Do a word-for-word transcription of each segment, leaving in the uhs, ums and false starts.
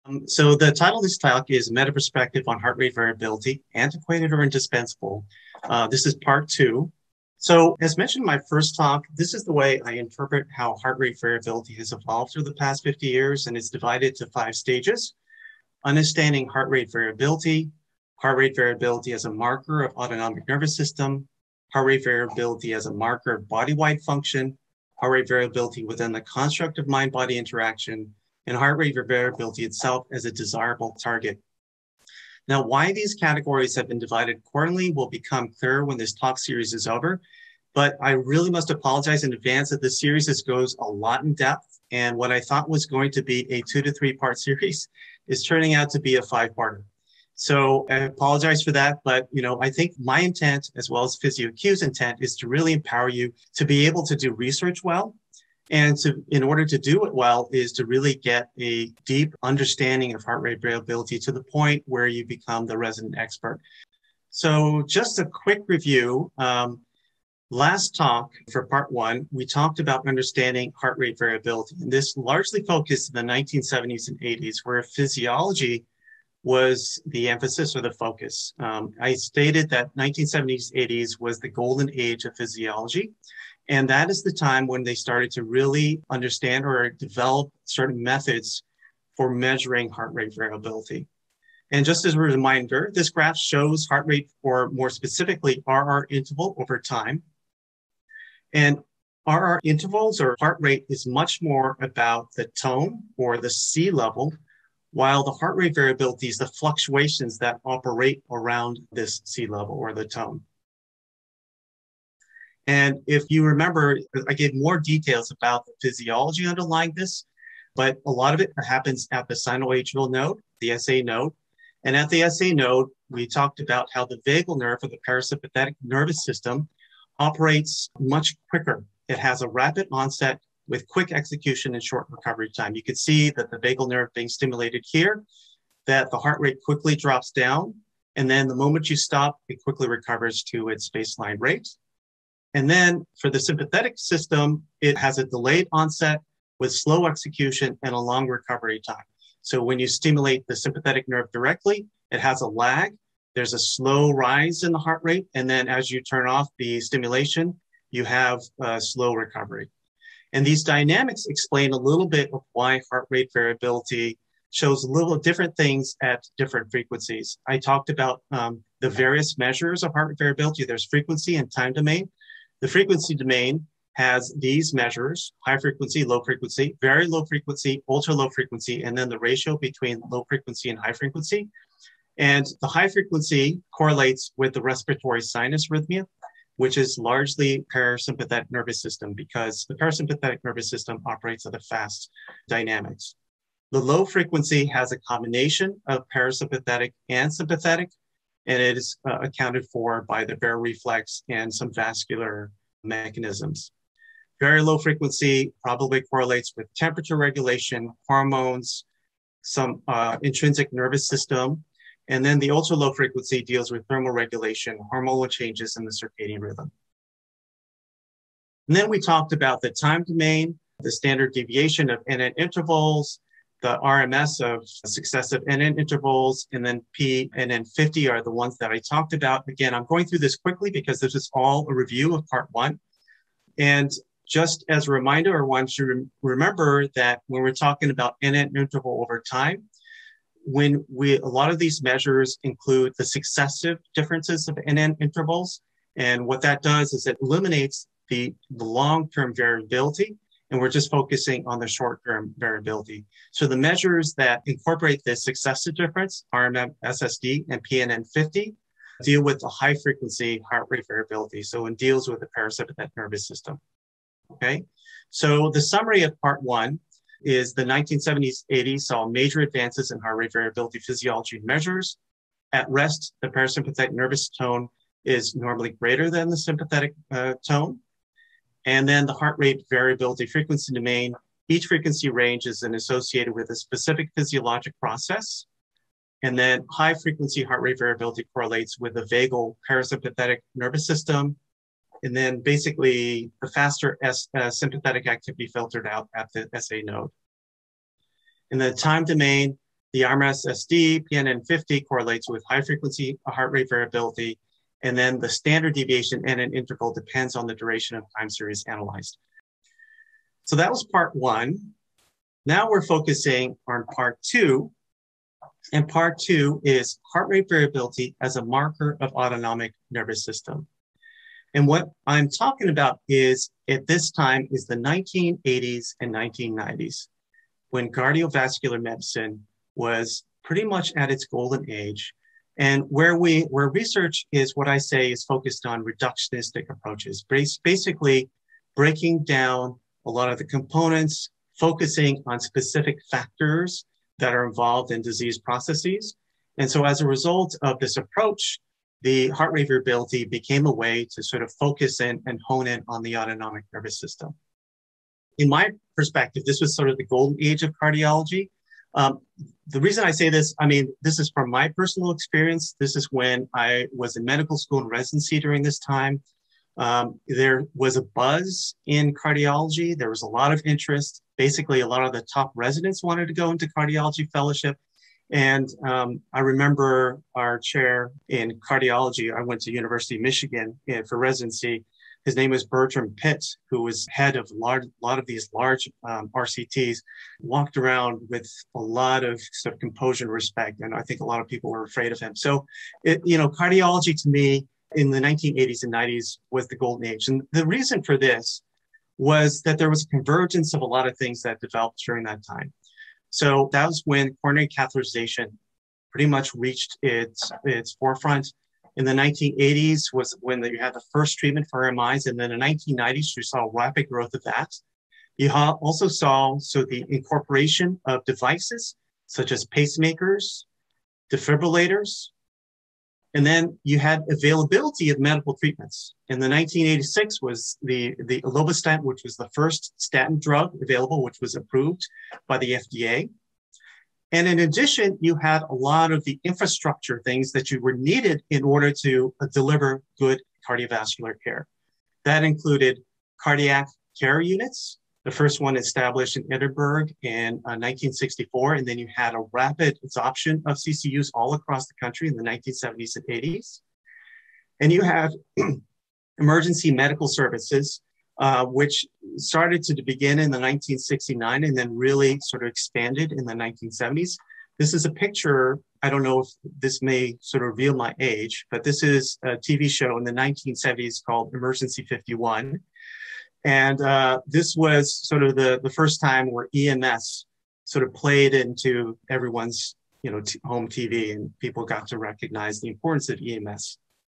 Um, so the title of this talk is Meta Perspective on Heart Rate Variability, Antiquated or Indispensable. Uh, this is part two. So as mentioned in my first talk, this is the way I interpret how heart rate variability has evolved through the past fifty years, and it's divided to five stages. Understanding heart rate variability, heart rate variability as a marker of autonomic nervous system, heart rate variability as a marker of body-wide function, heart rate variability within the construct of mind-body interaction, and heart rate variability itself as a desirable target. Now, why these categories have been divided accordingly will become clear when this talk series is over, but I really must apologize in advance that this series is, goes a lot in depth, and what I thought was going to be a two to three part series is turning out to be a five-parter. So I apologize for that, but you know, I think my intent, as well as PhysioQ's intent, is to really empower you to be able to do research well. And to, in order to do it well is to really get a deep understanding of heart rate variability to the point where you become the resident expert. So just a quick review. Um, last talk for part one, we talked about understanding heart rate variability. And this largely focused in the nineteen seventies and eighties, where physiology was the emphasis or the focus. Um, I stated that nineteen seventies, eighties was the golden age of physiology. And that is the time when they started to really understand or develop certain methods for measuring heart rate variability. And just as a reminder, this graph shows heart rate, or more specifically, R R interval over time. And R R intervals or heart rate is much more about the tone or the C level, while the heart rate variability is the fluctuations that operate around this C level or the tone. And if you remember, I gave more details about the physiology underlying this, but a lot of it happens at the sinoatrial node, the S A node. And at the S A node, we talked about how the vagal nerve or the parasympathetic nervous system operates much quicker. It has a rapid onset with quick execution and short recovery time. You can see that the vagal nerve being stimulated here, that the heart rate quickly drops down. And then the moment you stop, it quickly recovers to its baseline rate. And then for the sympathetic system, it has a delayed onset with slow execution and a long recovery time. So when you stimulate the sympathetic nerve directly, it has a lag. There's a slow rise in the heart rate. And then as you turn off the stimulation, you have a slow recovery. And these dynamics explain a little bit of why heart rate variability shows a little different things at different frequencies. I talked about um, the various measures of heart rate variability. There's frequency and time domain. The frequency domain has these measures: high frequency, low frequency, very low frequency, ultra low frequency, and then the ratio between low frequency and high frequency. And the high frequency correlates with the respiratory sinus arrhythmia, which is largely parasympathetic nervous system, because the parasympathetic nervous system operates at a fast dynamics. The low frequency has a combination of parasympathetic and sympathetic, and it is uh, accounted for by the baroreflex and some vascular mechanisms. Very low frequency probably correlates with temperature regulation, hormones, some uh, intrinsic nervous system, and then the ultra low frequency deals with thermal regulation, hormonal changes in the circadian rhythm. And then we talked about the time domain, the standard deviation of N N intervals, the R M S of successive N N intervals, and then P N N fifty are the ones that I talked about. Again, I'm going through this quickly because this is all a review of part one. And just as a reminder, I want you to remember that when we're talking about N N interval over time, when we, a lot of these measures include the successive differences of N N intervals. And what that does is it eliminates the, the long-term variability, and we're just focusing on the short-term variability. So the measures that incorporate this successive difference, R M M S S D and P N N fifty, deal with the high-frequency heart rate variability. So it deals with the parasympathetic nervous system. Okay, so the summary of part one is the nineteen seventies, eighties saw major advances in heart rate variability physiology measures. At rest, the parasympathetic nervous tone is normally greater than the sympathetic uh, tone. And then the heart rate variability frequency domain, each frequency range is then associated with a specific physiologic process. And then high frequency heart rate variability correlates with the vagal parasympathetic nervous system. And then basically the faster S, uh, sympathetic activity filtered out at the S A node. In the time domain, The R M S S D, P N N fifty correlates with high frequency heart rate variability. And then the standard deviation and an interval depends on the duration of time series analyzed. So that was part one. Now we're focusing on part two. And part two is heart rate variability as a marker of autonomic nervous system. And what I'm talking about is, at this time, is the nineteen eighties and nineteen nineties, when cardiovascular medicine was pretty much at its golden age, and where we where research is, what I say, is focused on reductionistic approaches, basically breaking down a lot of the components, focusing on specific factors that are involved in disease processes. And so as a result of this approach, the heart rate variability became a way to sort of focus in and hone in on the autonomic nervous system. In my perspective, this was sort of the golden age of cardiology. Um, the reason I say this, I mean, this is from my personal experience. This is when I was in medical school and residency during this time. Um, there was a buzz in cardiology. There was a lot of interest. Basically, a lot of the top residents wanted to go into cardiology fellowship. And um, I remember our chair in cardiology, I went to University of Michigan for residency. His name was Bertram Pitt, who was head of large, a lot of these large um, R C Ts, walked around with a lot of sort of composure and respect. And I think a lot of people were afraid of him. So, it, you know, cardiology to me in the nineteen eighties and nineties was the golden age. And the reason for this was that there was a convergence of a lot of things that developed during that time. So that was when coronary catheterization pretty much reached its, its forefront. In the nineteen eighties was when you had the first treatment for R M Is. And then in the nineteen nineties, you saw rapid growth of that. You also saw so the incorporation of devices such as pacemakers, defibrillators, and then you had availability of medical treatments. In the nineteen eighty-six was the, the lovastatin, which was the first statin drug available, which was approved by the F D A. And in addition, you had a lot of the infrastructure things that you were needed in order to uh, deliver good cardiovascular care. That included cardiac care units. The first one established in Edinburgh in uh, nineteen sixty-four, and then you had a rapid adoption of C C Us all across the country in the nineteen seventies and eighties. And you had emergency medical services, uh, which started to begin in the nineteen sixty-nine and then really sort of expanded in the nineteen seventies. This is a picture, I don't know if this may sort of reveal my age, but this is a T V show in the nineteen seventies called Emergency fifty-one. And uh, this was sort of the, the first time where E M S sort of played into everyone's you know, t- home T V, and people got to recognize the importance of E M S.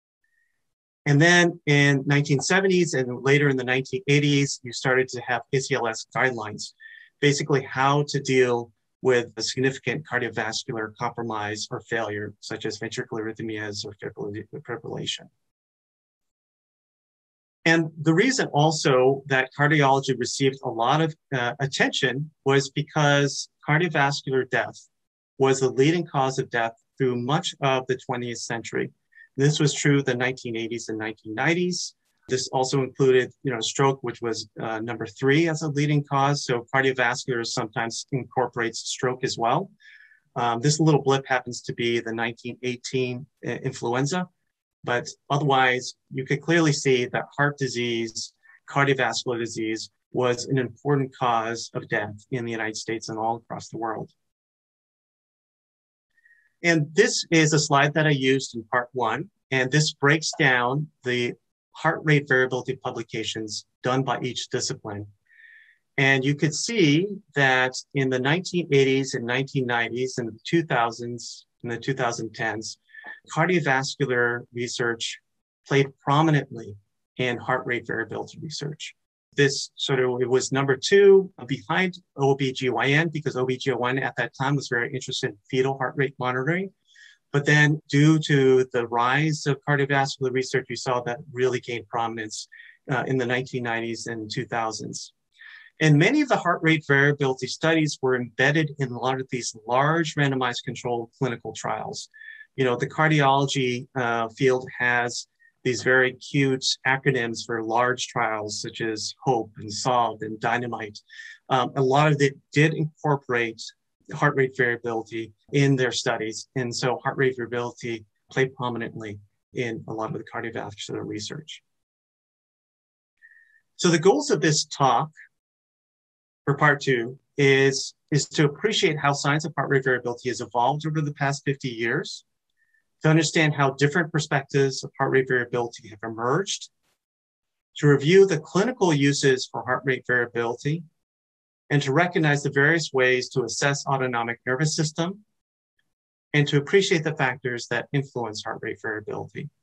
And then in nineteen seventies and later in the nineteen eighties, you started to have A C L S guidelines, basically how to deal with a significant cardiovascular compromise or failure, such as ventricular arrhythmias or fibrillation. And the reason also that cardiology received a lot of uh, attention was because cardiovascular death was the leading cause of death through much of the twentieth century. This was true in the nineteen eighties and nineteen nineties. This also included, you know, stroke, which was uh, number three as a leading cause. So cardiovascular sometimes incorporates stroke as well. Um, this little blip happens to be the nineteen eighteen uh, influenza. But otherwise, you could clearly see that heart disease, cardiovascular disease was an important cause of death in the United States and all across the world. And this is a slide that I used in part one, and this breaks down the heart rate variability publications done by each discipline. And you could see that in the nineteen eighties and nineteen nineties and the two thousands and the twenty tens, cardiovascular research played prominently in heart rate variability research. This sort of, it was number two behind O B G Y N because O B G Y N at that time was very interested in fetal heart rate monitoring. But then due to the rise of cardiovascular research, you saw that really gained prominence uh, in the nineteen nineties and two thousands. And many of the heart rate variability studies were embedded in a lot of these large randomized controlled clinical trials. You know, the cardiology uh, field has these very cute acronyms for large trials, such as HOPE and SOLVE and DYNAMITE. Um, a lot of it did incorporate heart rate variability in their studies. And so heart rate variability played prominently in a lot of the cardiovascular research. So the goals of this talk for part two is, is to appreciate how science of heart rate variability has evolved over the past fifty years, to understand how different perspectives of heart rate variability have emerged, to review the clinical uses for heart rate variability, and to recognize the various ways to assess autonomic nervous system, and to appreciate the factors that influence heart rate variability.